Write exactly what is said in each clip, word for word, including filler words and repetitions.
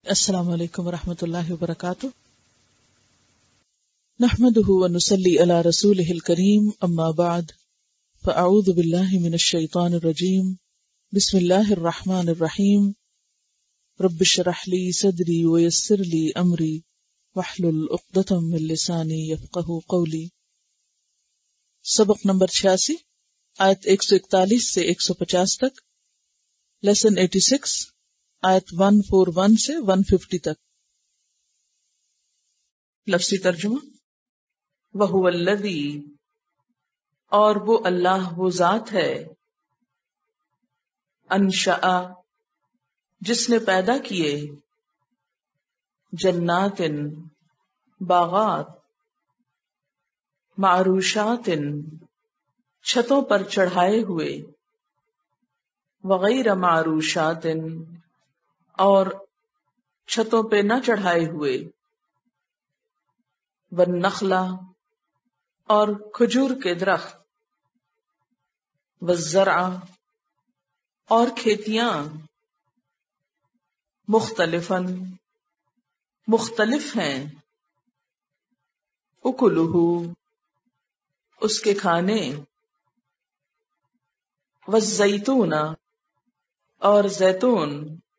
السلام علیکم ورحمۃ اللہ وبرکاتہ. نحمده ونصلي على رسوله الكريم اما بعد فاعوذ باللہ من الشیطان الرجیم بسم اللہ الرحمن الرحیم رب اشرح لي صدری ويسر لي امری واحلل عقدۃ من لسانی یفقهوا قولی. سبق نمبر چھیاسی، آیت ایک سو اکتالیس سے ایک سو پچاس تک، لیسن ایٹی سکس، آیت ایک سو اکیالیس سے ایک سو پچاس تک. لفظی ترجمہ: وَهُوَ الَّذِي، اور وہ اللہ، وہ ذات ہے، انشأ، جس نے پیدا کیے، جنات، باغات، معروشات، چھتوں پر چڑھائے ہوئے، وغیر معروشات، اور چھتوں پہ نہ چڑھائے ہوئے، والنخل، اور کھجور کے درخت، والزرع، اور کھیتیاں، مختلفاً، مختلف ہیں، اکلہ، اس کے کھانے، والزیتون، اور زیتون،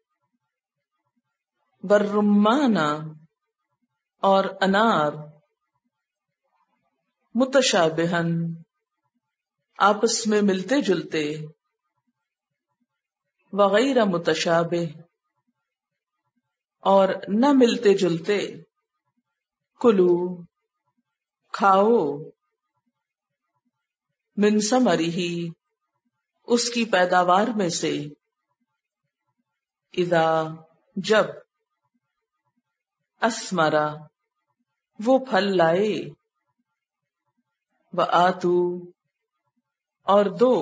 والرمان، اور انار، متشابہاً، آپس میں ملتے جلتے، وغیر متشابہ، اور نہ ملتے جلتے، کلو، کھاؤ، من ثمرہ، اس کی پیداوار میں سے، اذا، جب، اثمرا، وہ پھل لائے، وآتو، اور دو،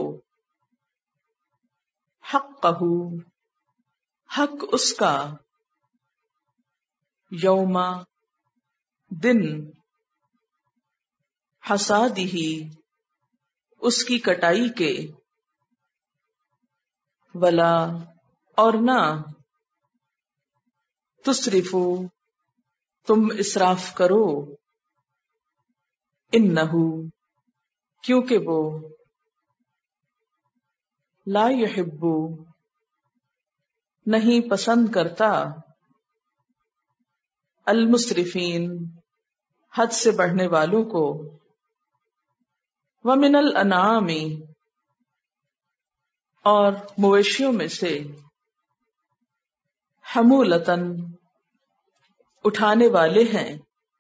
حقہ، حق اس کا، یوم، دن، حصادہ، اس کی کٹائی کے، ولا، اور نہ، تسرفو، تم اسراف کرو، انہو، کیونکہ وہ، لا یحب، نہیں پسند کرتا، المسرفین، حد سے بڑھنے والوں کو، ومن الانعام، اور مویشیوں میں سے، حمولتاً، اٹھانے والے ہیں،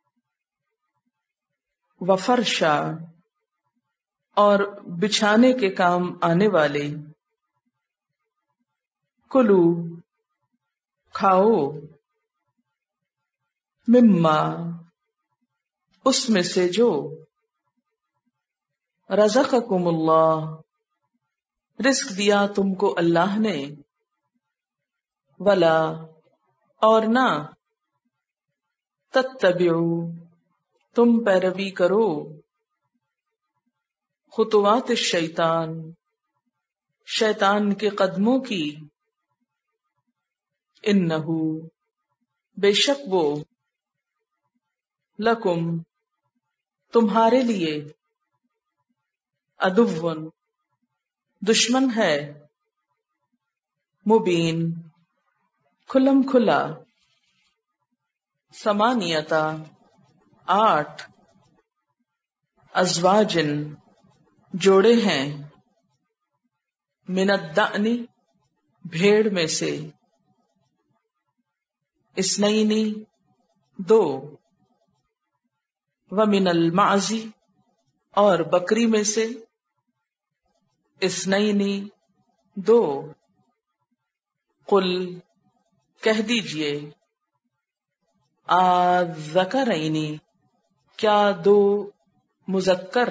وفرشا، اور بچھانے کے کام آنے والے، کلو، کھاؤ، مما، اس میں سے جو، رزقکم اللہ، رزق دیا تم کو اللہ نے، ولا، اور نہ، تتبعوا، تم پیروی کرو، خطوات الشیطان، شیطان کے قدموں کی، انہو، بے شک وہ، لکم، تمہارے لیے، عدوٌ، دشمن ہے، مبین، کھلم کھلا، ثمانیتا، آٹھ، ازواجن، جوڑے ہیں، من الدأن، بھیڑ میں سے، اثنین، دو، ومن المعز، اور بکری میں سے، اثنین، دو، قل، کہہ دیجئے، آذکرین، کیا دو مذکر،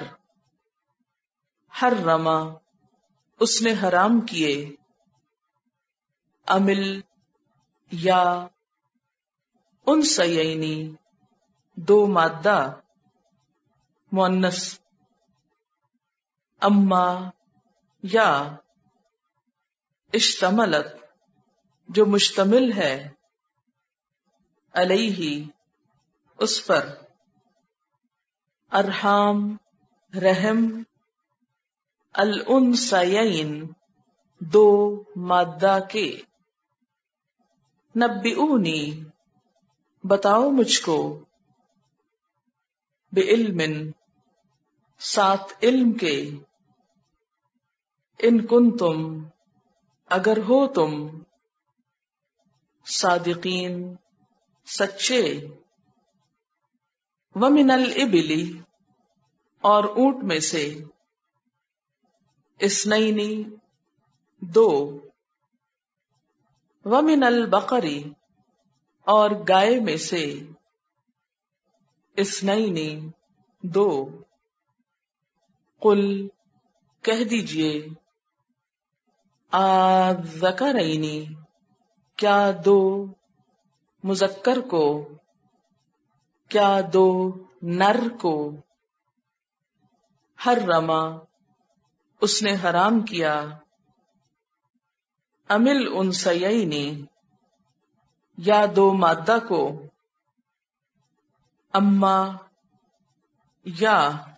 حرما، اس نے حرام کیے، امل، یا، انثیین، دو مادہ، مؤنث، اما، یا، اشتملت، جو مشتمل ہے، علیہ اس پر، ارحام رحم، الانثیین دو مادہ کے، نبئونی بتاؤ مجھ کو، بعلم ساتھ علم کے، ان کنتم اگر ہو تم، صادقین سچے، ومن الابل اور اونٹ میں سے، اثنین دو، ومن البقر اور گائے میں سے، اثنین دو، قل کہہ دیجئے، آذکرین کیا دو مذکر کو، کیا دو نر کو، حرما اس نے حرام کیا، ام الانثیین یا دو مادہ کو، اما یا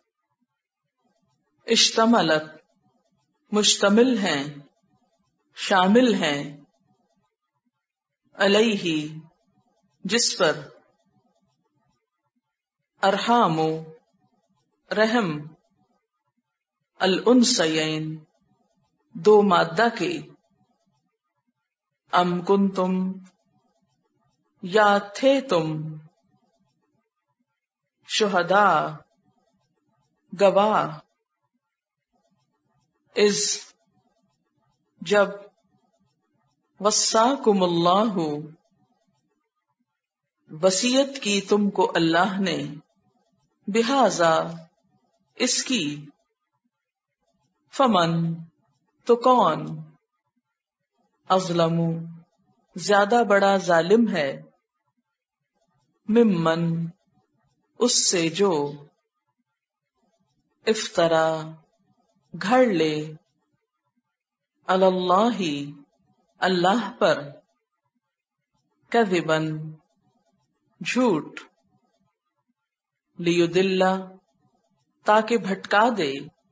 اشتملت مشتمل ہیں شامل ہیں، علیہ جس پر، ارحام رحم، الانثیین دو مادہ کے، ام کنتم یا تھے تم، شہداء گواہ، اذ جب، وصاکم اللہ وصیت کی تم کو اللہ نے، بہذا اس کی، فمن تو کون، اظلم زیادہ بڑا ظالم ہے، ممن اس سے جو، افطرا گھڑ لے، علی اللہ اللہ پر، کذبا جھوٹ، لیدل تاکہ بھٹکا دے،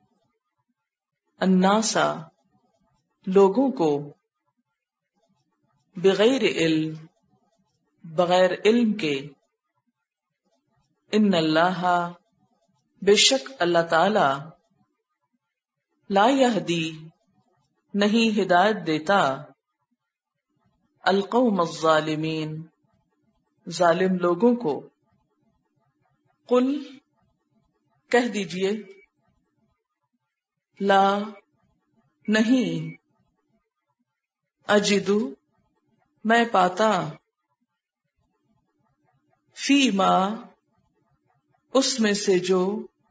الناس لوگوں کو، بغیر علم بغیر علم کے، ان اللہ بے شک اللہ تعالی، لا یہدی نہیں ہدایت دیتا، القوم الظالمین ظالم لوگوں کو، قل کہہ دیجئے، لا نہیں، اجدو میں پاتا، فی ما اس میں سے جو،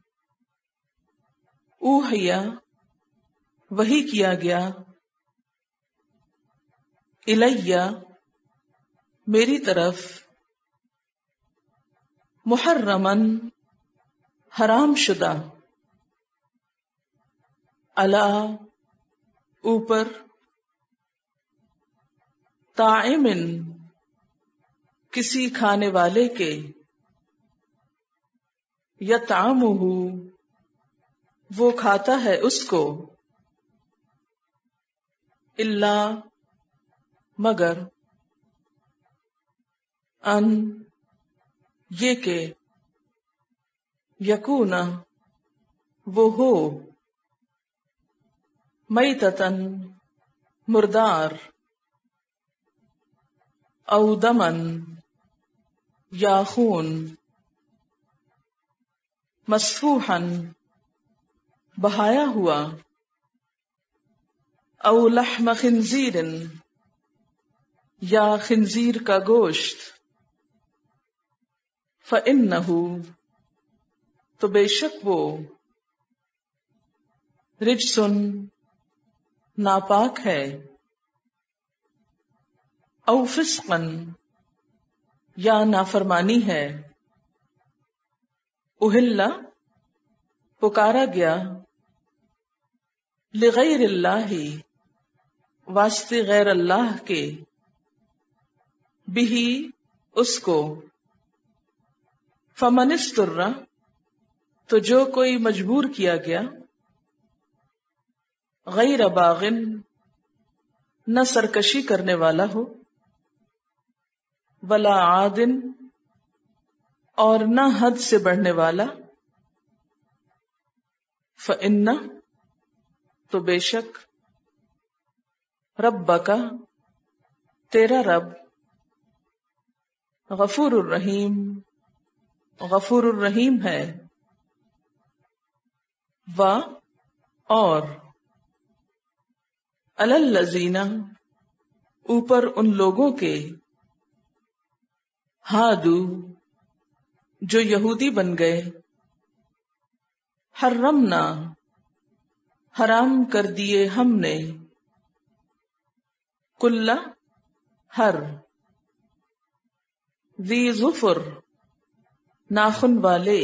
اوحیا وحی کیا گیا، الیہ میری طرف، محرمن حرام شدہ، علی اوپر، طاعمن کسی کھانے والے کے، یطعمہ وہ کھاتا ہے اس کو، الا مگر، ان یہ کہ، یکون وہ ہو، میتتن مردار، او دمن یا خون، مسفوحن بہایا ہوا، او لحم خنزیر یا خنزیر کا گوشت، فإنہ تو بے شک وہ، رجسن ناپاک ہے، او فسقن یا نافرمانی ہے، اہلا پکارا گیا، لغیر اللہ واسطے غیر اللہ کے، بہی اس کو، فمن استر، تو جو کوئی مجبور کیا گیا، غیر باغن، نہ سرکشی کرنے والا ہو، ولا عادن، اور نہ حد سے بڑھنے والا، فإن، تو بے شک، ربک، تیرا رب، غفور الرحیم، غفور الرحیم ہے، و اور، علی الذین، اوپر ان لوگوں کے، ہادو، جو یہودی بن گئے، حرمنا، حرام کر دیے ہم نے، کل، ہر، ذی ظفر، ناخن والے،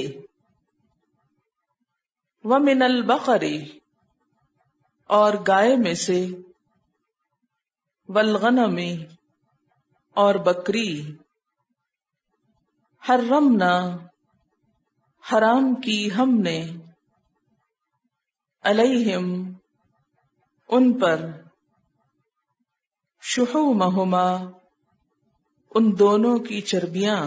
ومن البقر، اور گائے میں سے، والغنم، اور بکری، حرمنا، حرام کی ہم نے، علیہم، ان پر، شحومہما، ان دونوں کی چربیاں،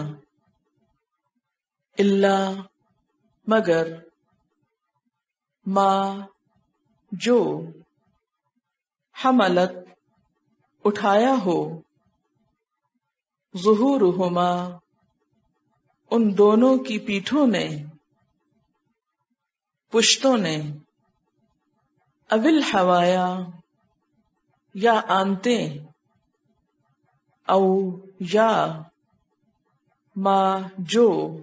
الا، مگر، ما، جو، حملت، اٹھایا ہو، ظہورہما، ان دونوں کی پیٹھوں نے، پشتوں نے، اول حوایا، یا آنتیں، او، یا، ما، جو،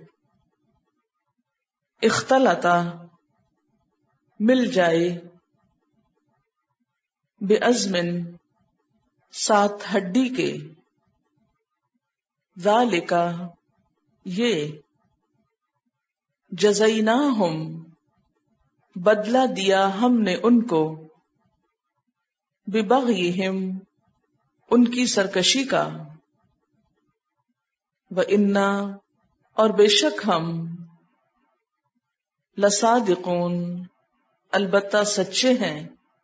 اختلطا، مل جائے، بعزم، ساتھ ہڈی کے، ذالک، یہ، جزیناہم، بدلہ دیا ہم نے ان کو، ببغیہم، ان کی سرکشی کا، وَإِنَّا، اور بے شک ہم، لصادقون، البتہ سچے ہیں،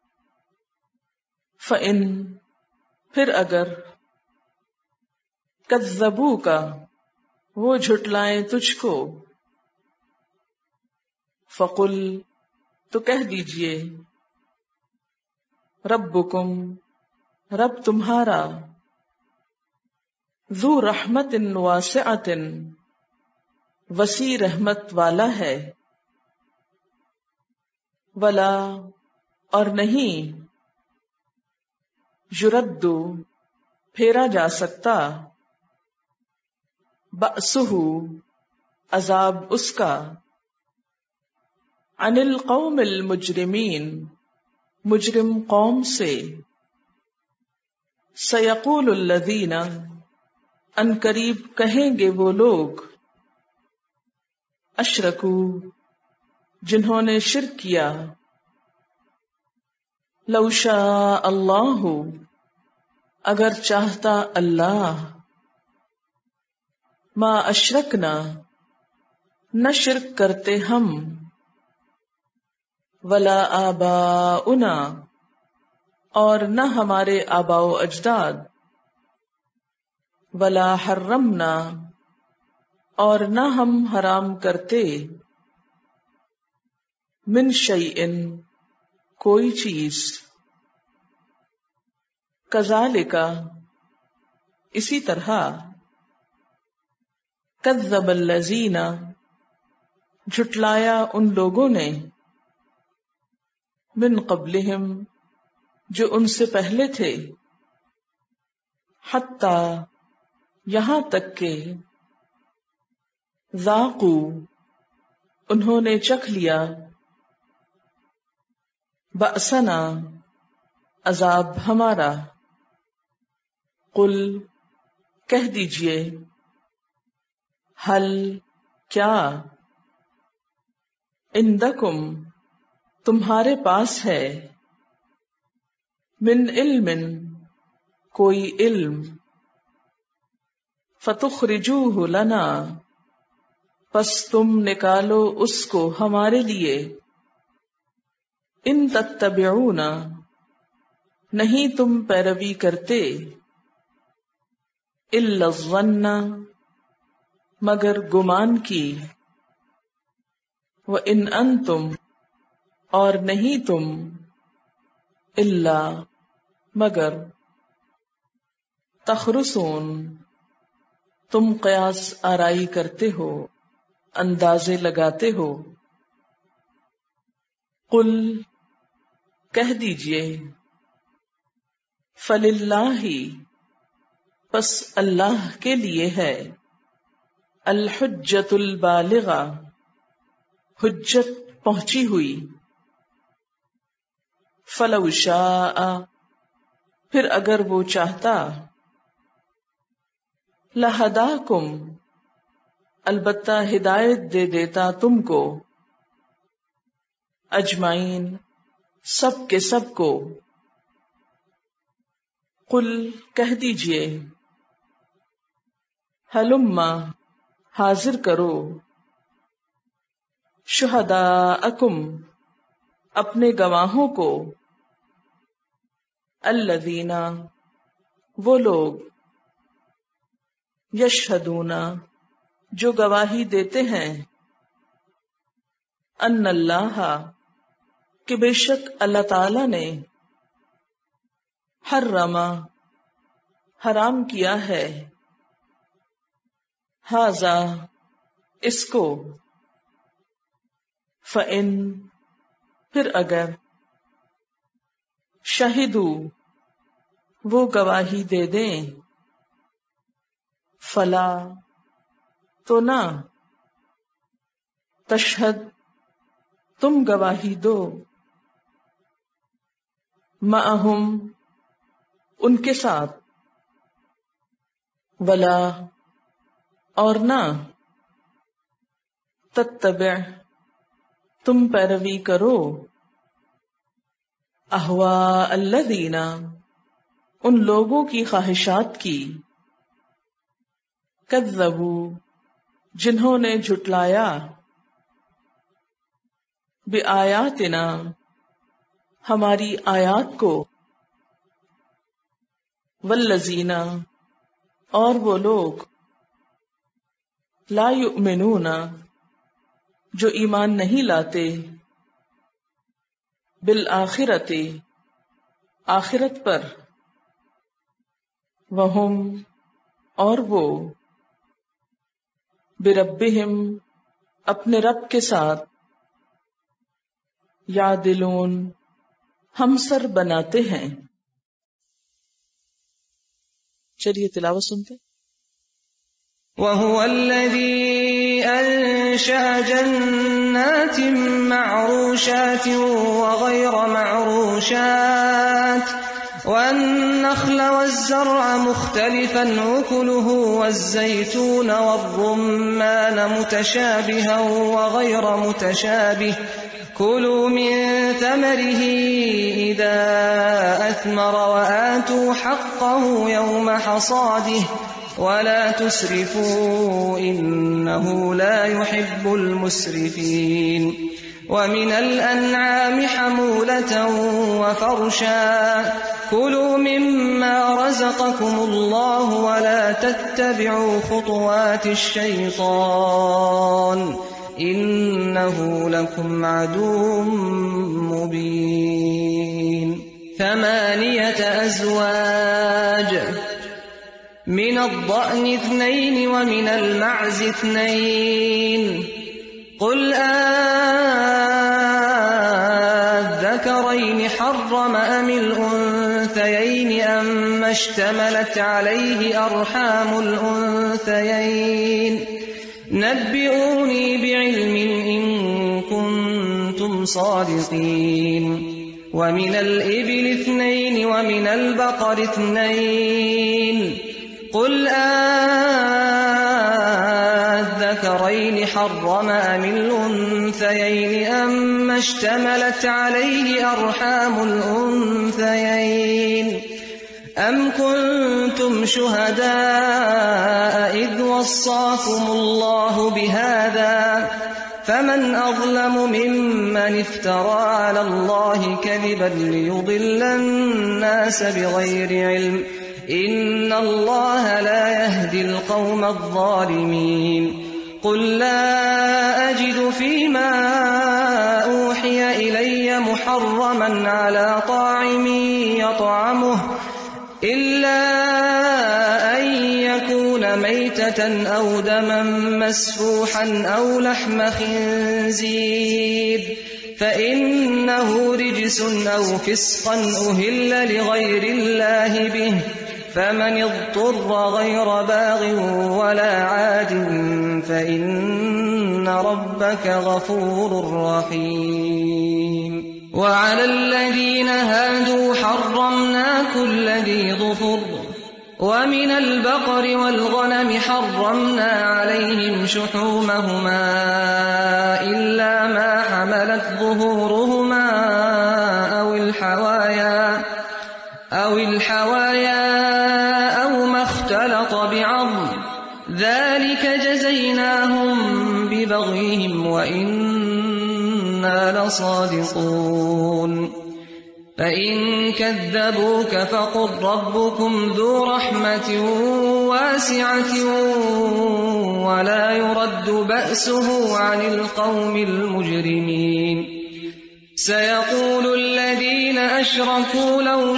فَإِن، پھر اگر، کذبوک، وہ جھٹلائیں تجھ کو، فقل، تو کہہ دیجئے، ربکم، رب تمہارا، ذو رحمت واسعۃ، وسیع رحمت والا ہے، ولا، اور نہیں، یرد، پھیرا جا سکتا، بأسہ، عذاب اس کا، عن القوم المجرمین، مجرم قوم سے، سیقول الذین، ان قریب کہیں گے وہ لوگ، اشرکو، جنہوں نے شرک کیا، لو شاء اللہ، اگر چاہتا اللہ، ما اشرکنا، نہ شرک کرتے ہم، ولا آباؤنا، اور نہ ہمارے آباء و اجداد، ولا حرمنا، اور نہ ہم حرام کرتے، من شیئن، کوئی چیز، کذالک، اسی طرح، کذب الذین، جھٹلایا ان لوگوں نے، من قبلہم، جو ان سے پہلے تھے، حتی، یہاں تک کہ، ذاقوا، انہوں نے چکھ لیا، بأسنا، عذاب ہمارا، قل، کہہ دیجئے، حل، کیا، عندکم، تمہارے پاس ہے، من علم، کوئی علم، فتخرجوہ لنا، پس تم نکالو اس کو ہمارے لیے، ان تتبعون، نہیں تم پیروی کرتے، الا الظن، مگر گمان کی، وان انتم، اور نہیں تم، الا، مگر، تخرسون، تم قیاس آرائی کرتے ہو، اندازے لگاتے ہو، قل، کہہ دیجئے، فللہ، پس اللہ کے لیے ہے، الحجۃ البالغہ، حجت پہنچی ہوئی، فلو شاء، پھر اگر وہ چاہتا، لہداکم، البتہ ہدایت دے دیتا تم کو، اجمعین، سب کے سب کو، قل، کہہ دیجئے، ہلما، حاضر کرو، شہداءکم، اپنے گواہوں کو، الذین، وہ لوگ، یشہدون، جو گواہی دیتے ہیں، ان اللہ، کہ بے شک اللہ تعالی نے، حرم، حرام کیا ہے، ھذا، اس کو، فإن، پھر اگر، شہدو، وہ گواہی دے دیں، فلا، تو نہ، تشہد، تم گواہی دو، معہم، ان کے ساتھ، ولا، اور نہ، تتبع، تم پیروی کرو، اہواء الذین، ان لوگوں کی خواہشات کی، کذبوا، جنہوں نے جھٹلایا، بآیاتنا، ہماری آیات کو، والذین، اور وہ لوگ، لا یؤمنون، جو ایمان نہیں لاتے، بالآخرۃ، آخرت پر، وہم، اور وہ، بربہم، اپنے رب کے ساتھ، یعدلون، ہمسر بناتے ہیں۔ چلیے تلاوت سنتے۔ وَهُوَ الَّذِي أَنشَأَ جَنَّاتٍ مَّعْرُوشَاتٍ وَغَيْرَ مَعْرُوشَاتٍ وَالنَّخْلَ وَالزَّرْعَ مُخْتَلِفًا أُكُلُهُ وَالزَّيْتُونَ وَالرُّمَّانَ مُتَشَابِهًا وَغَيْرَ مُتَشَابِهٍ كُلُوا مِن ثَمَرِهِ إِذَا أَثْمَرَ وَآتُوا حَقَّهُ يَوْمَ حَصَادِهِ وَلَا تُسْرِفُوا إِنَّهُ لَا يُحِبُّ الْمُسْرِفِينَ وَمِنَ الْأَنْعَامِ حَمُولَةً وَفَرْشًا كُلُوا مِمَّا رَزَقَكُمُ اللَّهُ وَلَا تَتَّبِعُوا خُطُوَاتِ الشَّيْطَانِ إِنَّهُ لَكُمْ عَدُوٌّ مُّبِينٌ ثَمَانِيَةَ أَزْوَاجٍ من الضأن اثنين ومن المعز اثنين قل آذكرين حرم أم الأنثيين أم اشتملت عليه أرحام الأنثيين نبئوني بعلم إن كنتم صادقين ومن الإبل اثنين ومن البقر اثنين قل آذكرين حرم أم الأنثيين أم اشتملت عليه أرحام الأنثيين أم كنتم شهداء وصاكم الله بهذا فمن أظلم ممن افترى على الله كذبا ليضل الناس بغير علم إن الله لا يهدي القوم الظالمين قل لا أجد فيما أوحي إلي محرما على طاعم يطعمه إلا أن يكون ميتة أو دما مسفوحا أو لحم خنزير فإنه رجس أو فسقا أهل لغير الله به فمن اضطر غير باغ ولا عاد فإن ربك غفور رحيم وعلى الذين هادوا حرمنا كل ذي ظفر ومن البقر والغنم حرمنا عليهم شحومهما إلا ما حملت ظهورهما أو الحوايا أو الحوايا أو ما اختلط بعظم ذلك جزيناهم ببغيهم وإنا لصادقون فإن كذبوك فقل ربكم ذو رحمة واسعة ولا يرد بأسه عن القوم المجرمين سيقول الذين أشركوا لو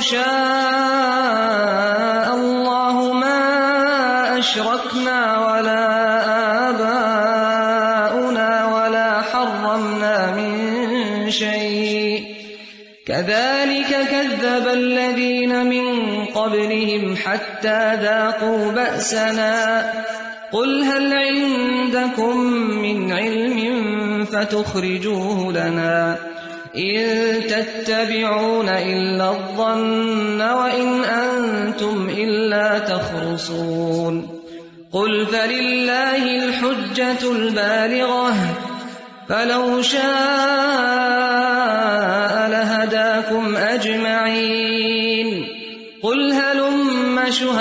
شاء الله ما أشركنا ولا آباؤنا ولا حرمنا من شيء كذلك كذب الذين من قبلهم حتى ذاقوا بأسنا قل هل عندكم من علم فتخرجوه لنا إن تتبعون إلا الظن وإن أنتم إلا تخرصون قل فلله الحجة البالغة فلو شاء لهداكم أجمعين قل هلم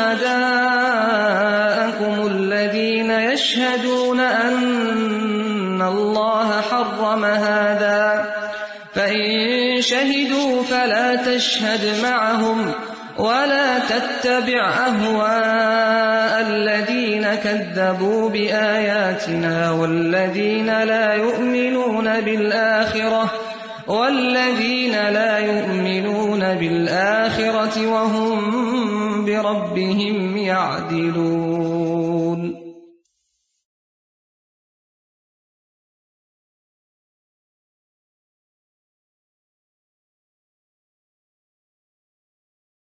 شهداءكم الذين يشهدون أن الله حرم هذا فإن شهدوا فلا تشهد معهم ولا تتبع أهواء الذين كذبوا بآياتنا والذين لا يؤمنون بالآخرة والذين لا يؤمنون بالآخرة وهم بربهم يعدلون